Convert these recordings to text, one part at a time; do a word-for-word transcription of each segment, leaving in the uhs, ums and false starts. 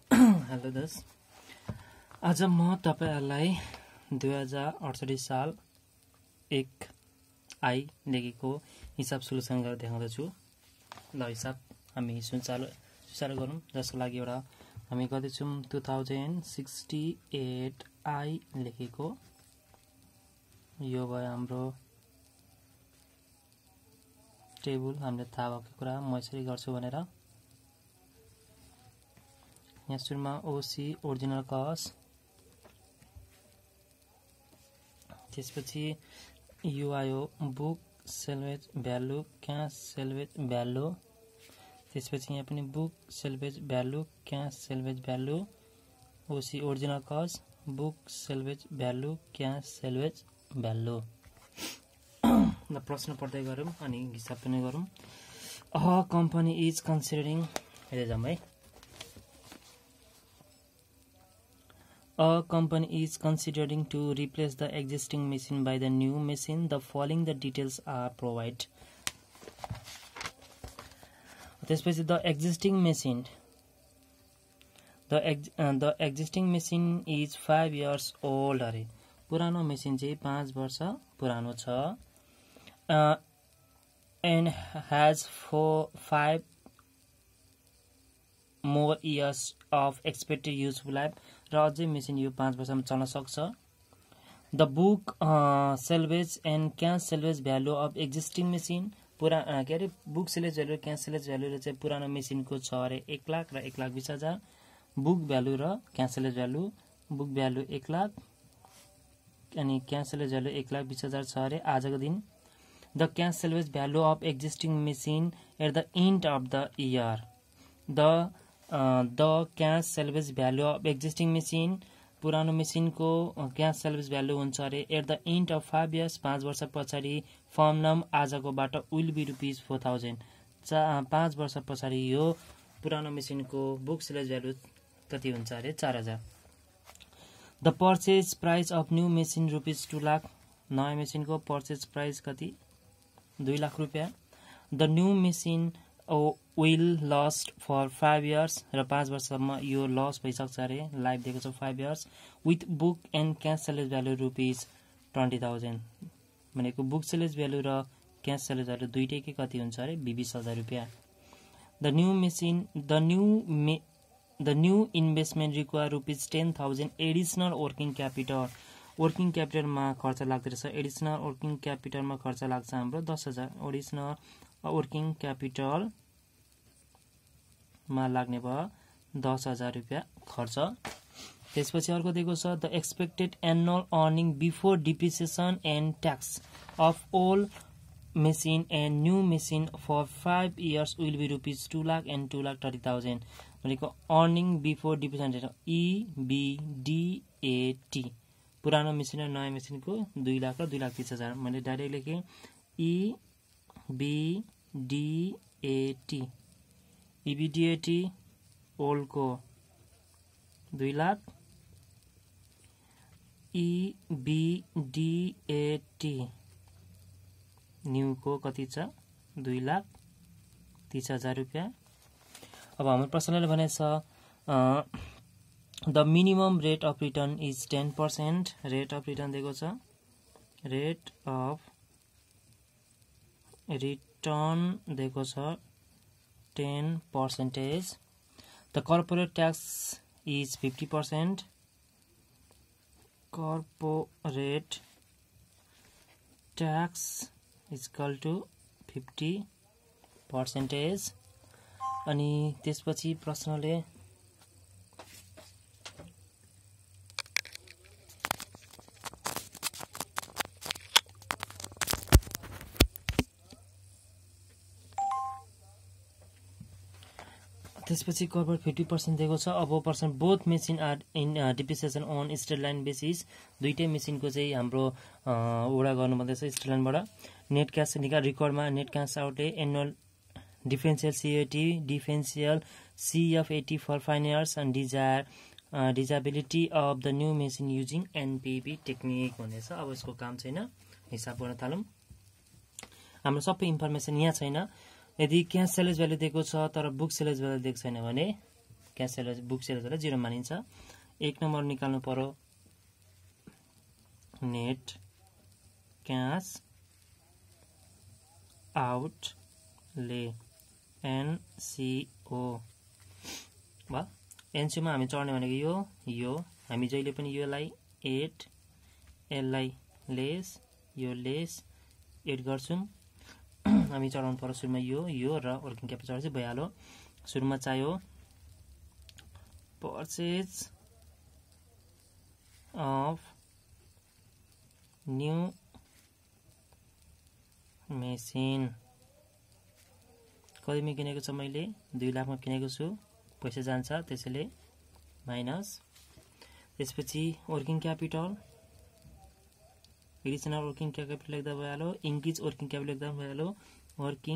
Hello दोस्त, आज म तपाईहरुलाई दुई हजार अडसठी साल एक आई लेखेको हिसाब सोलुसन गरेर देखाउँदैछु। ल हिसाब हामी सुचारु सुचारु गरौँ, जसको लागि एउटा हामी गर्दैछौँ two thousand sixty eight I लेखेको। यो भयो हाम्रो टेबल, हामीले थाहा भएको कुरा म यसरी गर्छु भनेर। यहाँ सुरुमा ओसी ओरिजिनल कस्ट, त्यसपछि यो आयो book salvage value cash salvage value, त्यसपछि यहाँ पनि book salvage value cash salvage value, OC original cost book salvage value cash salvage value. ल प्रश्न पढ्दै गरौँ अनि हिसाब पनि गरौँ। अ कम्पनी इज कन्सिडरिङ, हेरे जाम है। A company is considering to replace the existing machine by the new machine. The following the details are provided. त्यसपछि the existing machine. The ex, uh, the existing machine is five years old. अरे पुरानो machine चाहिँ पाँच वर्ष पुरानो छ। Uh, and has four five more years of expected useful life. र अझै मेसिन यो पाँच वर्षमा चल्न सक्छ। The book salvage and cash salvage value of existing machine, पुरा के अरे बुक सेल्वेज भ्यालु र क्याश सेल्वेज भ्यालु चाहिँ पुरानो मेसिनको छ अरे एक लाख र एक लाख बिस हजार। बुक भ्यालु र cash salvage value, book value एक लाख अनि क्याश सेल्वेज भ्यालु एक लाख बिस हजार छ अरे आजको दिन। The cash salvage value of existing machine at the end of the year. The the cash salvage value of existing machine, पुरानो मेसिनको क्याश सेल्वेज भ्यालु हुन्छ अरे at the end of five years, पाँच वर्ष पछाडि। फर्म नाम आजकोबाट will be rupees four thousand, चा पाँच वर्ष पछाडि यो पुरानो मेसिनको बुक सेल्वेज भ्यालु कति हुन्छ अरे चार हजार। The purchase price of new machine rupees two lakh, नयाँ मेसिनको पर्चेज प्राइस कति दुई लाख रुपियाँ। The new machine will last for five years, र पाँच वर्षसम्म यो लस भइसक्छ अरे, लाइफ दिएको छ five years. With book and cash salvage value rupees twenty thousand, भनेको बुक सेल्वेज भ्यालु र क्याश सेल्वेज भ्यालु दुइटैकै कति हुन्छ अरे बिस हजार रुपियाँ। The new machine the new may the new investment require rupees ten thousand additional working capital, working क्यापिटलमा खर्च लाग्दो रहेछ। एडिसनल वर्किङ क्यापिटलमा खर्च लाग्छ हाम्रो दस हजार। एडिसनल वर्किङ क्यापिटल मा लाग्ने भयो दस हजार रुपियाँ खर्च। त्यसपछि अर्को दिएको छ the expected annual earning before depreciation and tax of old machine and new machine for five years will be rupees two lakh and two lakh thirty thousand, भनेको अर्निङ बिफोर डिप्रिसिएसन इबिडिएटी, पुरानो मेसिन र नयाँ मेसिनको दुई लाख र दुई लाख तिस हजार। मैले डाइरेक्ट लेखेँ इबिडिएटी, इबिडिएटी ओल्डको दुई लाख, इबिडिएटी न्यूको कति छ दुई लाख तिस हजार रुपियाँ। अब हाम्रो प्रश्नले भनेछ the minimum rate of return is ten percent, rate of return दिएको छ, रेट अफ रिटर्न दिएको छ ten percentage. The corporate tax is fifty percent, corporate tax is equal to fifty percentage. अनि त्यसपछि प्रश्नले त्यसपछि कर्पोरेट फिफ्टी पर्सेन्ट दिएको छ। अब percent both machine are in depreciation on straight line basis, दुइटै मेसिनको चाहिँ हाम्रो उडा गर्नुपर्दैछ स्ट्रेट लाइनबाट। नेट क्यास निकाल रिकर्डमा नेट क्यास आउटले annual differential CAT differential CFAT for five years and desire desirability of the new machine using NPP technique भनेछ। अब यसको काम छैन, हिसाब गर्न थालौँ। हाम्रो सबै इन्फर्मेसन यहाँ छैन। यदि क्याश सेल्स भ्यालु दिएको छ तर बुक सेल्स भ्यालु दिएको छैन भने क्यास सेलवेज बुक सेलवेजलाई जिरो मानिन्छ। एक नम्बर निकाल्नु पर्यो नेट क्यास आउटले एनसीओ भयो। एनसीओमा हामी चढ्ने भनेको यो यो हामी जहिले पनि योलाई एट यसलाई लेस यो लेस एड गर्छौँ। हामी चढाउनु पर्यो सुरुमा यो यो र वर्किङ क्यापिटल चाहिँ भइहाल्यो। सुरुमा चाहियो पर्चेज अफ न्यू मेसिन कतिमा किनेको छ मैले दुई लाखमा किनेको छु पैसा जान्छ त्यसैले माइनस। त्यसपछि working capital additional working capital लेख्दा भइहाल्यो इन्क्रिज वर्किङ क्यापिटल लेख्दा भइहाल्यो। वर्किङ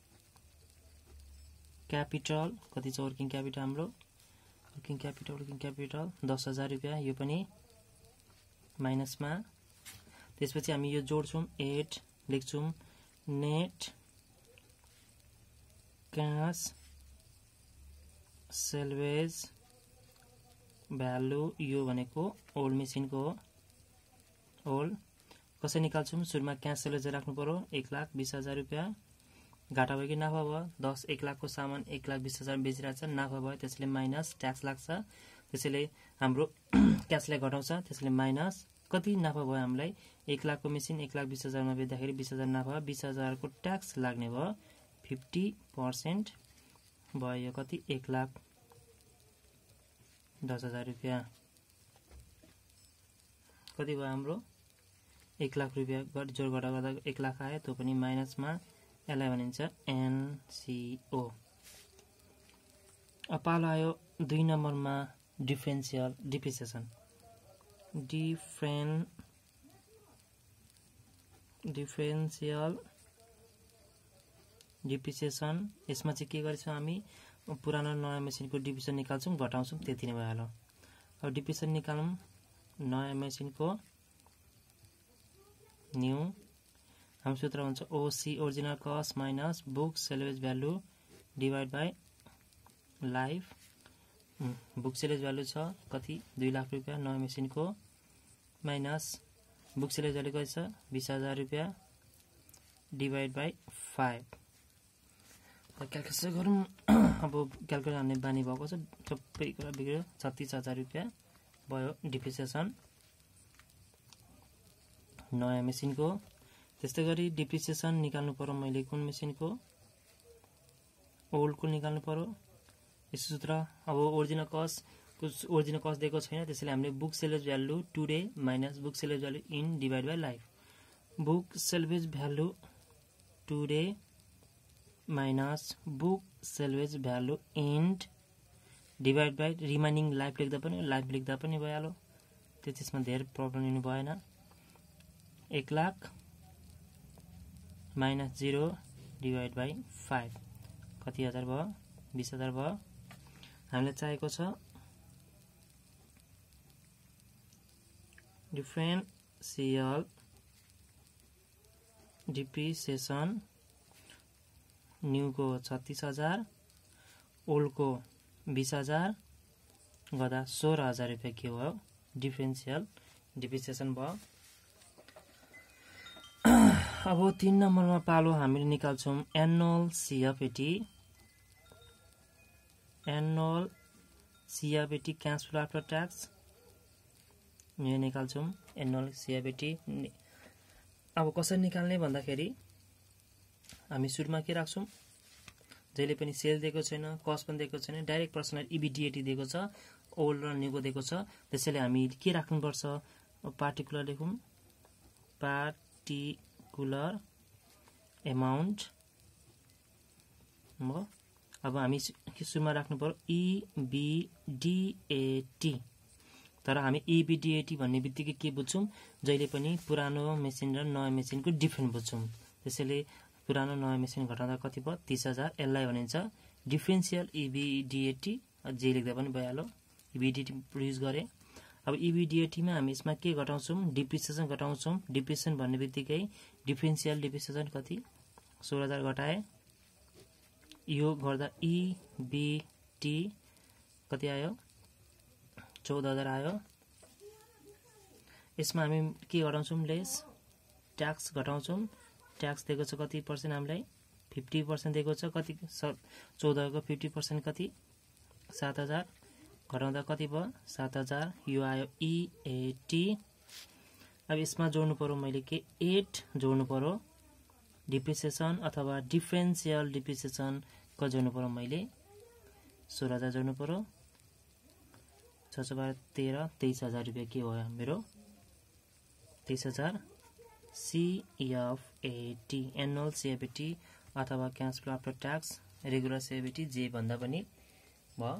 क्यापिटल कति छ वर्किङ क्यापिटल हाम्रो वर्किङ क्यापिटल वर्किङ क्यापिटल दस हजार रुपियाँ यो पनि माइनसमा। त्यसपछि हामी यो जोड्छौँ एट लेख्छौँ नेट क्यास सेल्वेज भ्यालु यो भनेको ओल्ड मेसिनको हो ओल्ड कसरी निकाल्छौँ सुरुमा क्यास सेल्वेज राख्नु पर्यो एक लाख बीस हजार रुपियाँ घाटा भयो कि नाफा भयो दस एक लाखको सामान एक लाख बीस हजार बेचिरहेको छ नाफा भयो त्यसैले माइनस ट्याक्स लाग्छ त्यसैले हाम्रो क्यासलाई घटाउँछ त्यसैले माइनस कति नाफा भयो हामीलाई एक लाखको मेसिन एक लाख बीस हजारमा बेच्दाखेरि बीस हजार नाफा बीस हजारको ट्याक्स लाग्ने भयो फिफ्टी पर्सेन्ट भयो कति एक लाख दस हजार रुपियाँ कति भयो हाम्रो एक लाख रुपियाँ जोड घटा गर्दा एक लाख आयो त्यो पनि माइनसमा यसलाई भनिन्छ एनसीओ। अब पालो आयो दुई नम्बरमा differential depreciation different differential depreciation यसमा चाहिँ के गर्छौँ हामी पुरानो नयाँ मेसिनको डिप्रिसिएसन निकाल्छौँ घटाउँछौँ त्यति नै भइहाल्यो। अब डिप्रिसिएसन निकालौँ नयाँ मेसिनको न्यू हाम्रो सूत्र हुन्छ OC original cost minus book salvage value divide by life. Book salvage value छ कति दुई लाख रुपियाँ नयाँ मेसिनको माइनस बुक सेल्वेज भ्यालु कति छ बीस हजार रुपियाँ डिभाइड बाई फाइभ। क्यालकुलेसन गरौँ अब क्यालकुलेसन हान्ने बानी भएको छ सबै कुरा बिग्रियो छत्तिस हजार रुपियाँ भयो डिप्रिसिएसन नयाँ मेसिनको। त्यस्तै गरी डिप्रिसिएसन निकाल्नु पर्यो मैले कुन मेसिनको ओल्डको निकाल्नु पर्यो यस्तो सूत्र अब ओरिजिनल कस्ट ओरिजिनल कस्ट दिएको छैन त्यसैले हामीले book salvage value today minus book salvage value in divide by life book salvage value today minus book salvage value and divide by remaining life लेख्दा पनि लाइफ लेख्दा पनि भइहाल्यो त्यो त्यसमा धेरै प्रब्लम लिनु भएन। एक lakh minus zero divide by five कति हजार भयो बीस हजार भयो। हामीलाई चाहिएको छ डिफरेन्सियल डिप्रिसिएसन न्यूको छत्तीस हजार ओल्डको बीस हजार गर्दा सोह्र हजार रुपियाँ के भयो डिफरेन्सियल डिप्रिसिएसन भयो। अब तीन नम्बरमा पालो हामीले निकाल्छौँ annual CFAT annual CFAT cash flow after tax यो निकाल्छौँ एनुअल सिएफएटी। अब कसरी निकाल्ने भन्दाखेरि हामी सुरुमा के राख्छौँ जहिले पनि सेल दिएको छैन कस्ट पनि दिएको छैन डाइरेक्ट पर्सनल इबिडिएटी दिएको छ ओल्ड र न्यूको दिएको छ त्यसैले हामी के राख्नुपर्छ पार्टिकुलर लेखौँ पार्टिकुलर एमाउन्ट हो। अब हामी सुरुमा राख्नु पर्यो इबिडिएटी तर हामी इबिडिएटी भन्ने बित्तिकै के बुझ्छौँ जहिले पनि पुरानो मेसिन र नयाँ मेसिनको डिफ्रेन्ट बुझ्छौँ त्यसैले पुरानो नयाँ मेसिन घटाउँदा कति भयो तीस हजार यसलाई भनिन्छ डिफरेन्सियल इबिडिएटी जे लेख्दा पनि भइहाल्यो इबिडिएटी युज गरे। अब इबिडिएटीमा हामी यसमा के घटाउँछौँ डिप्रिसिएसन घटाउँछौँ डिप्रिसिएसन भन्ने बित्तिकै डिफरेन्सियल डिप्रिसिएसन कति सोह्र हजार घटाए यो गर्दा इबिटी कति आयो चौध हजार आयो। यसमा हामी के घटाउँछौँ लेस ट्याक्स घटाउँछौँ। ट्याक्स दिएको छ कति पर्सेन्ट हामीलाई फिफ्टी पर्सेन्ट दिएको छ। कति चौधको फिफ्टी पर्सेन्ट कति सात हजार घटाउँदा कति भयो सात हजार। यो आयो इएटी। अब यसमा जोड्नु पर्यो मैले के एट जोड्नु पर्यो डिप्रिसिएसन अथवा डिफरेन्सियल डिप्रिसिएसन क जोड्नु पर्यो मैले सोह्र हजार जोड्नु पर्यो। छ छ बाह्र तेह्र तेइस हजार रुपियाँ के भयो मेरो तेइस हजार सिएफएटी एनुअल सिएफएटी अथवा cash flow after tax regular CFAT जे भन्दा पनि भयो।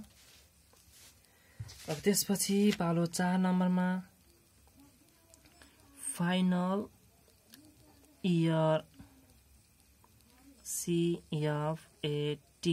अब त्यसपछि पालो चार नम्बरमा फाइनल इयर सिएफएटी।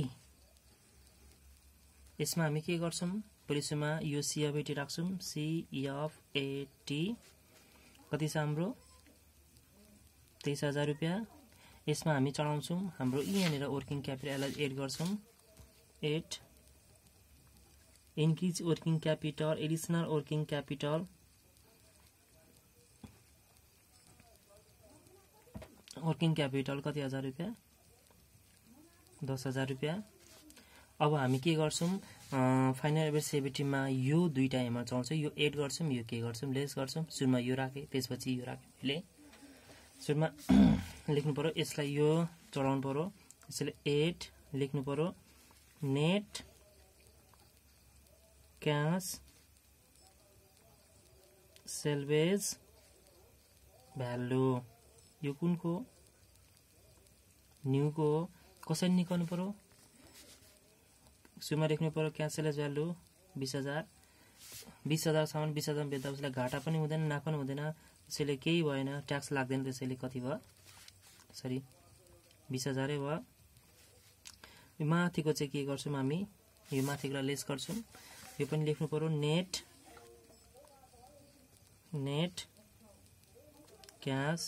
यसमा हामी के गर्छौँ पुलिसमा यो सिएफएटी राख्छौँ। सिएफएटी कति छ हाम्रो तेइस हजार रुपियाँ। यसमा हामी चढाउँछौँ हाम्रो यहाँनिर वर्किङ क्यापिटललाई एड गर्छौँ add increase working capital additional working capital working capital कति हजार रुपियाँ दस हजार रुपियाँ। अब हामी के गर्छौँ फाइनल इयर सिएफएटीमा यो दुईटा यहाँमा चढाउँछ यो एड गर्छौँ यो के गर्छौँ लेस गर्छौँ। सुरुमा यो राखेँ त्यसपछि यो राखेँ मैले सुरुमा लेख्नु पर्यो यसलाई यो चढाउनु पर्यो यसले एट लेख्नु पर्यो नेट क्यास सेल्वेज भ्यालु यो कुनको न्यूको हो कसरी निकाल्नु पर्यो सुरुमा लेख्नु पर्यो क्यास सेल्वेज भ्यालु बीस हजार बीस हजारसम्म बीस हजार बेच्दा उसलाई घाटा पनि हुँदैन नाफा पनि हुँदैन त्यसैले केही भएन ट्याक्स लाग्दैन त्यसैले कति भयो सरी बीस हजारै भयो। यो माथिको चाहिँ के गर्छौँ हामी यो माथिकोलाई लेस गर्छौँ यो पनि लेख्नु पर्यो net net cash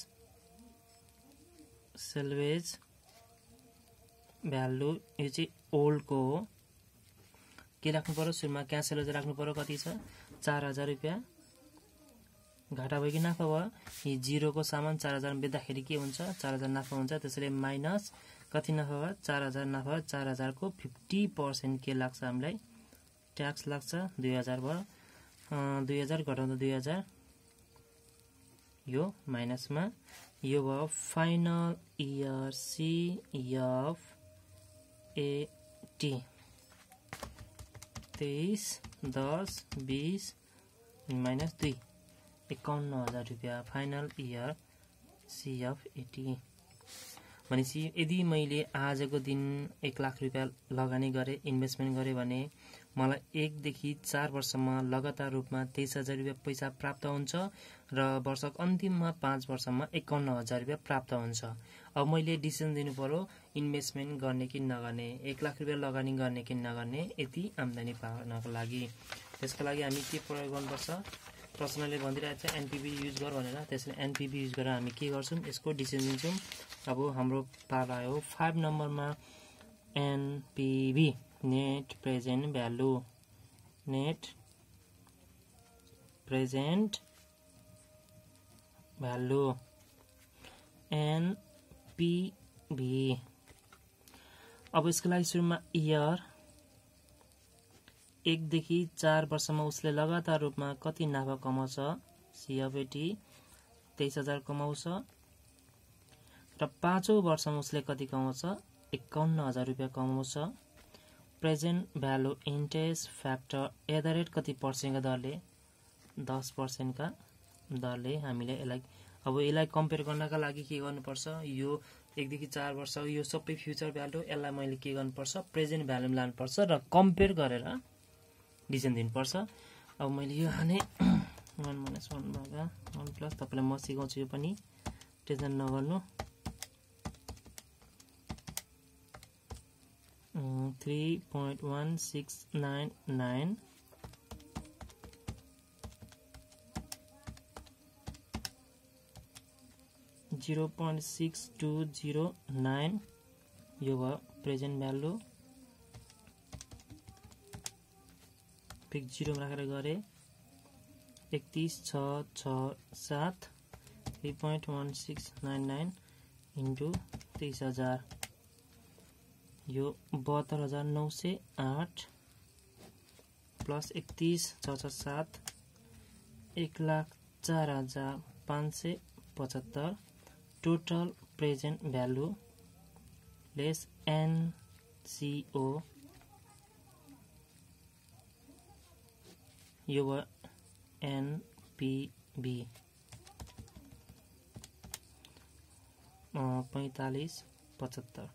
salvage value यो चाहिँ ओल्डको हो के राख्नु पर्यो सुरुमा क्यास सेल्वेज राख्नु पर्यो कति छ चार हजार रुपियाँ घाटा भयो कि नाफा भयो यी जिरोको सामान चार हजार बेच्दाखेरि के हुन्छ चार हजार नाफा हुन्छ त्यसैले माइनस कति नाफा भयो चार हजार नाफा चार हजारको फिफ्टी पर्सेन्ट के लाग्छ हामीलाई ट्याक्स लाग्छ दुई हजार भयो दुई हजार घटाउँदा दुई हजार यो माइनसमा यो भयो फाइनल इयर सिएफएटी तेइस दस बीस माइनस दुई एकाउन्न हजार रुपियाँ फाइनल इयर सिएफएटी। भनेपछि यदि मैले आजको दिन एक लाख रुपियाँ लगानी गरेँ इन्भेस्टमेन्ट गरेँ भने मलाई एकदेखि चार वर्षमा लगातार रूपमा तेइस हजार रुपियाँ पैसा प्राप्त हुन्छ र वर्षको अन्तिममा पाँच वर्षमा एकाउन्न हजार रुपियाँ प्राप्त हुन्छ। अब मैले डिसिजन दिनु पर्यो इन्भेस्टमेन्ट गर्ने कि नगर्ने एक लाख रुपियाँ लगानी गर्ने कि नगर्ने यति आम्दानी पाउनको लागि त्यसको लागि हामी के प्रयोग गर्नुपर्छ प्रश्नले भनिरहेको छ एनपिभी युज गर भनेर त्यसले एनपिभी युज गरेर हामी के गर्छौँ यसको डिसिजन दिन्छौँ। अब हाम्रो पाला आयो फाइभ नम्बरमा NPV net present value net present value NPV. अब यसको लागि सुरुमा इयर एकदेखि चार वर्षमा उसले लगातार रूपमा कति नाफा कमाउँछ सिएफएटी तेइस हजार कमाउँछ र पाँचौं वर्षमा उसले कति कमाउँछ एकाउन्न हजार रुपियाँ कमाउँछ। Present value interest factor at the rate कति पर्सेन्टका दरले दस पर्सेन्टका दरले हामीले यसलाई अब यसलाई कम्पेयर गर्नका लागि के गर्नुपर्छ यो एकदेखि चार वर्ष यो सबै फ्युचर भ्यालु यसलाई मैले के गर्नुपर्छ प्रेजेन्ट भ्यालुमा लानुपर्छ र कम्पेयर गरेर डिसिजन दिनुपर्छ। अब मैले यो हाने वान माइनस वान भागा वान प्लस तपाईँलाई म सिकाउँछु यो पनि टेन्सन नगर्नु three point one six nine nine zero point six two zero nine यो भयो प्रेजेन्ट भ्यालु ठिक जिरोमा राखेर गरे एकतीस छ छ सात three point one six nine nine into तेइस हजार यो बहत्तर हजार नौ सय आठ प्लस एकतीस छ छ सात एक लाख चार हजार पाँच सय पचहत्तर total present value less NCO यो भयो एनपिबी पैँतालिस पचहत्तर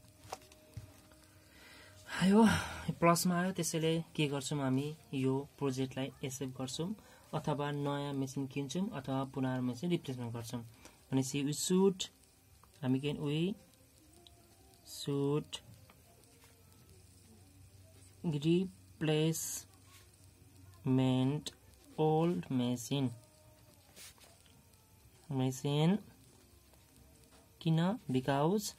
आयो प्लसमा आयो। त्यसैले के गर्छौँ हामी यो प्रोजेक्टलाई एक्सेप्ट गर्छौँ अथवा नयाँ मेसिन किन्छौँ अथवा पुनः मेसिन रिप्लेसमेन्ट गर्छौँ भनेपछि वी सुड हामी के we should replacement old machine machine किन because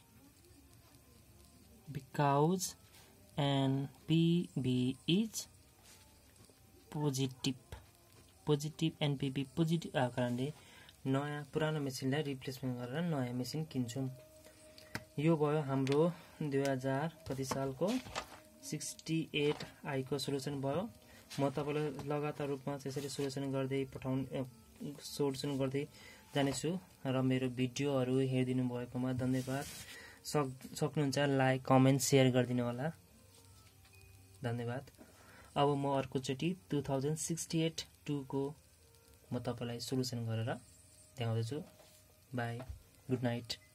because NPV is positive positive NPV positive आएको कारणले नयाँ पुरानो मेसिनलाई रिप्लेसमेन्ट गरेर नयाँ मेसिन किन्छौँ। यो भयो हाम्रो दुई हजार कति सालको सिक्सटी एट आईको सोल्युसन भयो। म तपाईँलाई लगातार रूपमा त्यसरी सोल्युसन गर्दै पठाउने सोल्युसन गर्दै जानेछु र मेरो भिडियोहरू हेरिदिनु भएकोमा धन्यवाद। सक सक्नुहुन्छ लाइक कमेन्ट सेयर गरिदिनु होला, धन्यवाद। अब म अर्कोचोटि टु थाउजन्ड सिक्सटी एट टूको म तपाईँलाई सोल्युसन गरेर देखाउँदैछु। By, good night.